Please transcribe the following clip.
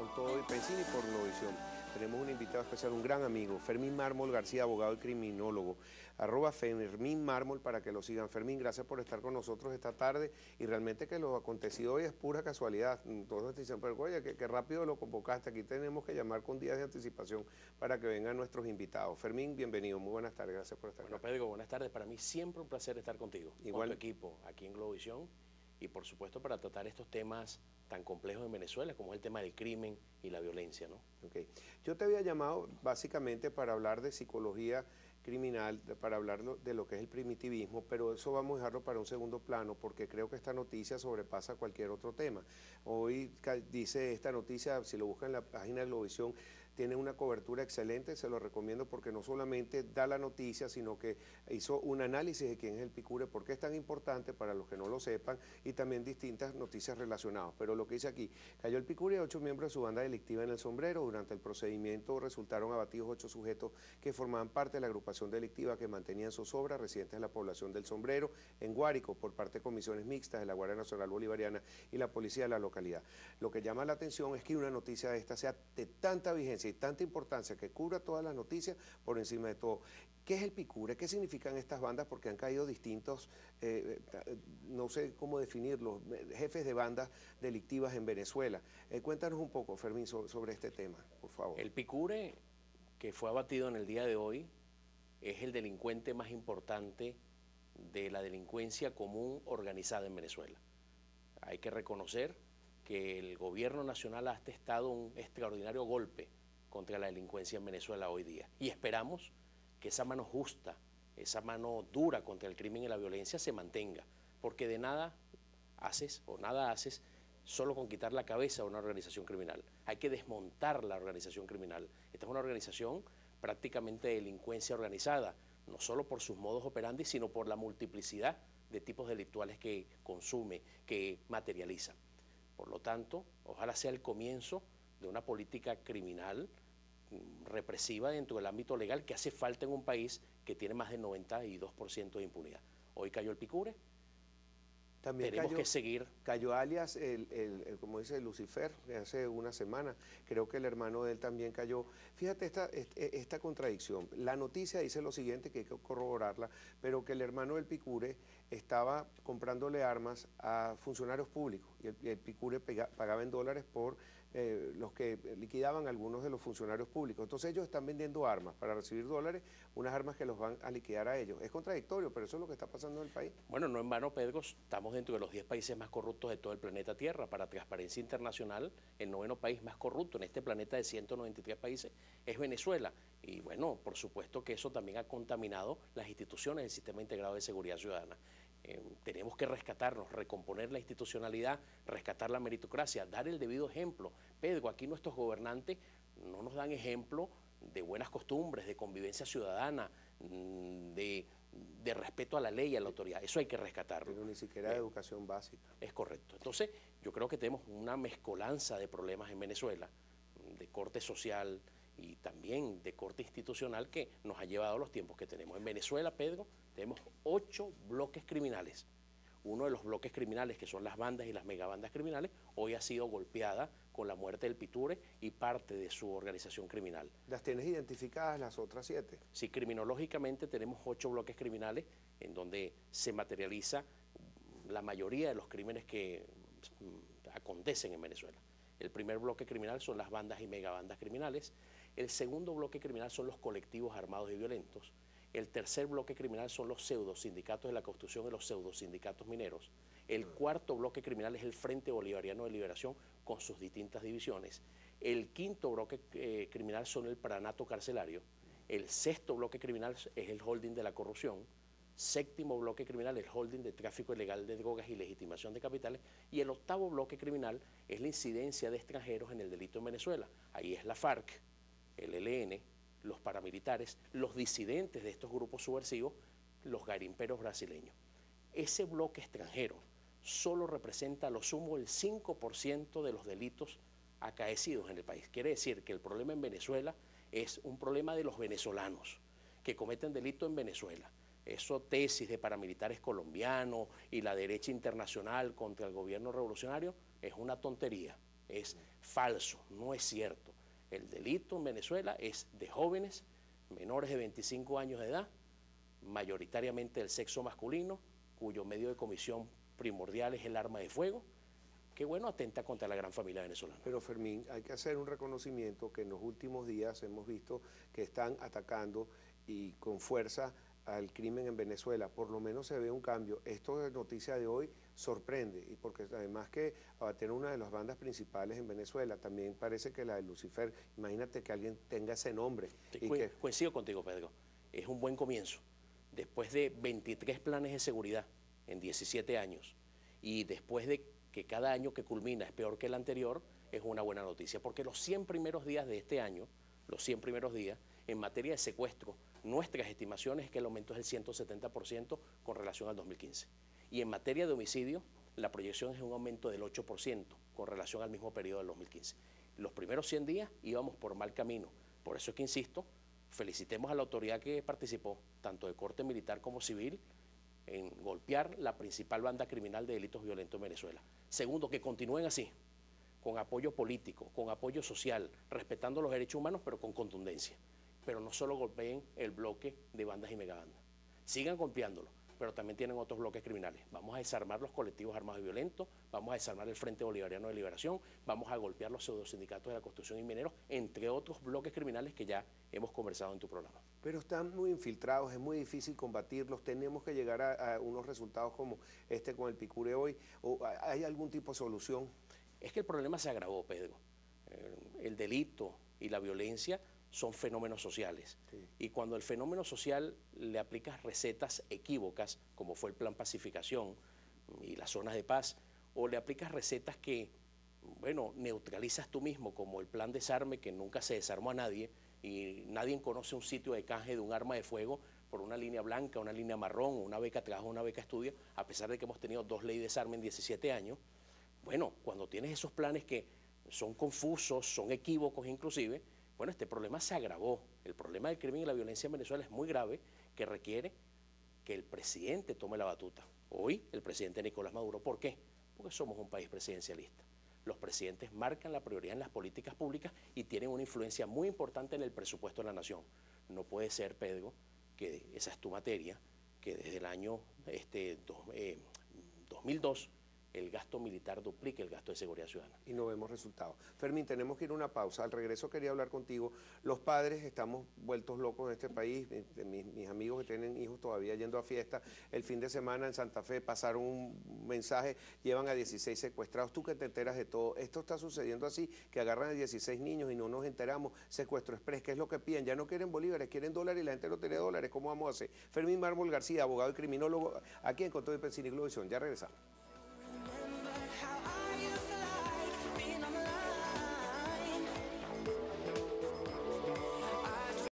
con todo y Pensini por Globovisión. Tenemos un invitado especial, un gran amigo, Fermín Mármol García, abogado y criminólogo. @Fermín Mármol para que lo sigan. Fermín, gracias por estar con nosotros esta tarde y realmente que lo acontecido hoy es pura casualidad. Todos te dicen, pero oye, que rápido lo convocaste. Aquí tenemos que llamar con días de anticipación para que vengan nuestros invitados. Fermín, bienvenido, muy buenas tardes, gracias por estar Bueno, acá. Pedro, buenas tardes. Para mí siempre un placer estar contigo, Igual. con tu equipo aquí en Globovisión y por supuesto para tratar estos temas tan complejos en Venezuela como es el tema del crimen y la violencia, ¿no? Okay. Yo te había llamado básicamente para hablar de psicología criminal, para hablar de lo que es el primitivismo, pero eso vamos a dejarlo para un segundo plano porque creo que esta noticia sobrepasa cualquier otro tema. Hoy dice esta noticia, si lo buscan en la página de Globovisión, tiene una cobertura excelente, se lo recomiendo porque no solamente da la noticia, sino que hizo un análisis de quién es el Picure, por qué es tan importante para los que no lo sepan y también distintas noticias relacionadas. Pero lo que dice aquí, cayó el Picure y 8 miembros de su banda delictiva en El Sombrero. Durante el procedimiento resultaron abatidos 8 sujetos que formaban parte de la agrupación delictiva que mantenían zozobra residentes de la población del Sombrero en Guárico por parte de comisiones mixtas de la Guardia Nacional Bolivariana y la policía de la localidad. Lo que llama la atención es que una noticia de esta sea de tanta vigencia y tanta importancia que cubra todas las noticias por encima de todo. ¿Qué es el Picure? ¿Qué significan estas bandas? Porque han caído distintos, no sé cómo definirlos, jefes de bandas delictivas en Venezuela. Cuéntanos un poco, Fermín, sobre este tema, por favor. El Picure, que fue abatido en el día de hoy, es el delincuente más importante de la delincuencia común organizada en Venezuela. Hay que reconocer que el gobierno nacional ha atestado un extraordinario golpe contra la delincuencia en Venezuela hoy día. Y esperamos que esa mano justa, esa mano dura contra el crimen y la violencia se mantenga, porque de nada haces solo con quitar la cabeza a una organización criminal. Hay que desmontar la organización criminal. Esta es una organización prácticamente de delincuencia organizada, no solo por sus modos operandi, sino por la multiplicidad de tipos delictuales que consume, que materializa. Por lo tanto, ojalá sea el comienzo de una política criminal represiva dentro del ámbito legal que hace falta en un país que tiene más del 92% de impunidad. Hoy cayó el Picure, también tenemos que seguir. Cayó alias, como dice Lucifer, hace una semana, creo que el hermano de él también cayó. Fíjate esta contradicción. La noticia dice lo siguiente, que hay que corroborarla, pero que el hermano del Picure estaba comprándole armas a funcionarios públicos y el Picure pagaba en dólares por los que liquidaban algunos de los funcionarios públicos. Entonces ellos están vendiendo armas para recibir dólares, unas armas que los van a liquidar a ellos. Es contradictorio, pero eso es lo que está pasando en el país. Bueno, no en vano, Pedro, estamos dentro de los 10 países más corruptos de todo el planeta Tierra. Para Transparencia Internacional, el 9º país más corrupto en este planeta de 193 países es Venezuela. Y bueno, por supuesto que eso también ha contaminado las instituciones del Sistema Integrado de Seguridad Ciudadana. Tenemos que rescatarnos, recomponer la institucionalidad, rescatar la meritocracia, dar el debido ejemplo. Pedro, aquí nuestros gobernantes no nos dan ejemplo de buenas costumbres, de convivencia ciudadana, de respeto a la ley y a la autoridad. Eso hay que rescatarlo. Pero ni siquiera de educación básica. Es correcto. Entonces, yo creo que tenemos una mezcolanza de problemas en Venezuela, de corte social y también de corte institucional que nos ha llevado a los tiempos que tenemos. En Venezuela, Pedro, tenemos 8 bloques criminales. Uno de los bloques criminales, que son las bandas y las megabandas criminales, hoy ha sido golpeada con la muerte del Picure y parte de su organización criminal. ¿Las tienes identificadas las otras 7? Sí, criminológicamente tenemos 8 bloques criminales en donde se materializa la mayoría de los crímenes que acontecen en Venezuela. El primer bloque criminal son las bandas y megabandas criminales. El segundo bloque criminal son los colectivos armados y violentos. El tercer bloque criminal son los pseudosindicatos de la construcción y los pseudosindicatos mineros. El cuarto bloque criminal es el Frente Bolivariano de Liberación con sus distintas divisiones. El quinto bloque criminal son el paranato carcelario. El sexto bloque criminal es el holding de la corrupción. Séptimo bloque criminal, el holding de tráfico ilegal de drogas y legitimación de capitales. Y el octavo bloque criminal es la incidencia de extranjeros en el delito en Venezuela. Ahí es la FARC, el ELN, los paramilitares, los disidentes de estos grupos subversivos, los garimperos brasileños. Ese bloque extranjero solo representa a lo sumo el 5% de los delitos acaecidos en el país. Quiere decir que el problema en Venezuela es un problema de los venezolanos que cometen delito en Venezuela. Eso tesis de paramilitares colombianos y la derecha internacional contra el gobierno revolucionario es una tontería. Es falso, no es cierto. El delito en Venezuela es de jóvenes menores de 25 años de edad, mayoritariamente del sexo masculino, cuyo medio de comisión primordial es el arma de fuego, que bueno, atenta contra la gran familia venezolana. Pero Fermín, hay que hacer un reconocimiento que en los últimos días hemos visto que están atacando y con fuerza al crimen en Venezuela. Por lo menos se ve un cambio. Esto de noticia de hoy sorprende, y porque además que abatieron una de las bandas principales en Venezuela, también parece que la de Lucifer, imagínate que alguien tenga ese nombre. Coincido contigo, Pedro, es un buen comienzo. Después de 23 planes de seguridad en 17 años, y después de que cada año que culmina es peor que el anterior, es una buena noticia, porque los 100 primeros días de este año, los 100 primeros días, en materia de secuestro, nuestras estimaciones es que el aumento es del 170% con relación al 2015. Y en materia de homicidio, la proyección es un aumento del 8% con relación al mismo periodo del 2015. Los primeros 100 días íbamos por mal camino. Por eso es que insisto, felicitemos a la autoridad que participó, tanto de corte militar como civil, en golpear la principal banda criminal de delitos violentos en Venezuela. Segundo, que continúen así, con apoyo político, con apoyo social, respetando los derechos humanos, pero con contundencia. Pero no solo golpeen el bloque de bandas y megabandas. Sigan golpeándolo, pero también tienen otros bloques criminales. Vamos a desarmar los colectivos armados y violentos, vamos a desarmar el Frente Bolivariano de Liberación, vamos a golpear los pseudosindicatos de la construcción y mineros, entre otros bloques criminales que ya hemos conversado en tu programa. Pero están muy infiltrados, es muy difícil combatirlos, tenemos que llegar a unos resultados como este con el Picure hoy, ¿o hay algún tipo de solución? Es que el problema se agravó, Pedro. El delito y la violencia son fenómenos sociales. Sí. Y cuando el fenómeno social le aplicas recetas equívocas, como fue el Plan Pacificación y las zonas de paz, o le aplicas recetas que, bueno, neutralizas tú mismo, como el Plan Desarme, que nunca se desarmó a nadie, y nadie conoce un sitio de canje de un arma de fuego por una línea blanca, una línea marrón, una beca trabajo, una beca estudio, a pesar de que hemos tenido 2 leyes de desarme en 17 años. Bueno, cuando tienes esos planes que son confusos, son equívocos inclusive, bueno, este problema se agravó. El problema del crimen y la violencia en Venezuela es muy grave, que requiere que el presidente tome la batuta. Hoy, el presidente Nicolás Maduro. ¿Por qué? Porque somos un país presidencialista. Los presidentes marcan la prioridad en las políticas públicas y tienen una influencia muy importante en el presupuesto de la nación. No puede ser, Pedro, que esa es tu materia, que desde el año 2002 el gasto militar duplique el gasto de seguridad ciudadana. Y no vemos resultados. Fermín, tenemos que ir a una pausa. Al regreso quería hablar contigo. Los padres estamos vueltos locos en este país. Mis amigos que tienen hijos todavía yendo a fiesta. El fin de semana en Santa Fe pasaron un mensaje, llevan a 16 secuestrados. Tú que te enteras de todo. Esto está sucediendo así, que agarran a 16 niños y no nos enteramos. Secuestro express, ¿qué es lo que piden? Ya no quieren bolívares, quieren dólares y la gente no tiene dólares. ¿Cómo vamos a hacer? Fermín Mármol García, abogado y criminólogo, aquí en Coto de Pensil y Globovisión. Ya regresamos.